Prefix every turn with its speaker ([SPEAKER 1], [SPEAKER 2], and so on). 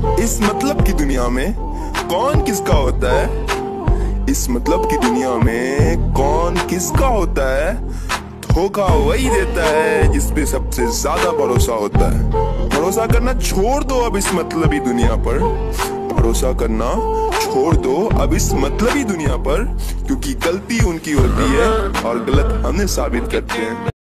[SPEAKER 1] इस मतलब की दुनिया में कौन किसका होता है? इस मतलब की दुनिया में कौन किसका होता है? धोखा वही देता है जिसपे सबसे ज्यादा भरोसा होता है। भरोसा करना छोड़ दो अब इस मतलबी दुनिया पर। भरोसा करना छोड़ दो अब इस मतलबी दुनिया पर, क्योंकि गलती उनकी होती है और गलत हमें साबित करते हैं।